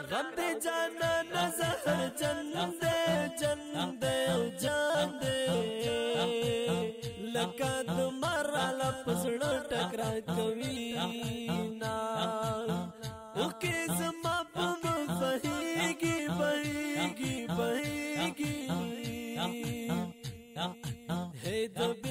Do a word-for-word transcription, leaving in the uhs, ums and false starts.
غم دے جانا نظر جن دے جن دے جان دے لکا تمہارا لپسڑا ٹکرا کوي نا اوکے زما پم بہیگی بہیگی بہیگی ہے دو